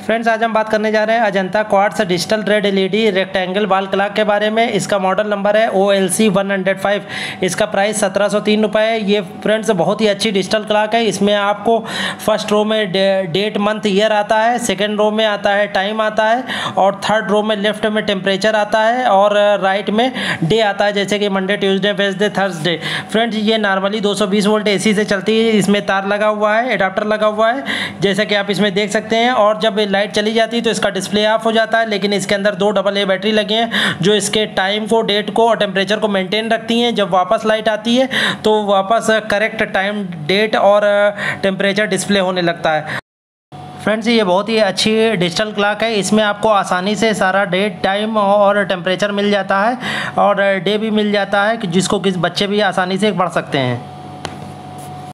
Friends, आज हम बात करने जा रहे हैं Ajanta quartz digital red LED rectangle wall clock के बारे में। इसका मॉडल नंबर है OLC 105। इसका प्राइस 1703 रुपये है। ये फ्रेंड्स बहुत ही अच्छी डिजिटल क्लॉक है। इसमें आपको फर्स्ट रो में डेट मंथ ईयर आता है, सेकेंड रो में आता है टाइम आता है, और थर्ड रो में लेफ्ट में टेम्परेचर आता है, और राइट में डे आता है, जैसे कि Monday, Tuesday, Wednesday, Thursday. Friends, ये नॉर्मली 220 वोल्ट AC से चलती है। इसमें तार लगा हुआ है, एडाप्टर लगा हुआ है, जैसा कि आप इसमें देख सकते हैं। और जब लाइट चली जाती है तो इसका डिस्प्ले ऑफ हो जाता है, लेकिन इसके अंदर 2 AA बैटरी लगी हैं जो इसके टाइम को, डेट को और टेम्परेचर को मेंटेन रखती हैं। जब वापस लाइट आती है तो वापस करेक्ट टाइम, डेट और टेम्परेचर डिस्प्ले होने लगता है। फ्रेंड्स, ये बहुत ही अच्छी डिजिटल क्लॉक है। इसमें आपको आसानी से सारा डेट, टाइम और टेम्परेचर मिल जाता है, और डे भी मिल जाता है, जिसको किस बच्चे भी आसानी से पढ़ सकते हैं।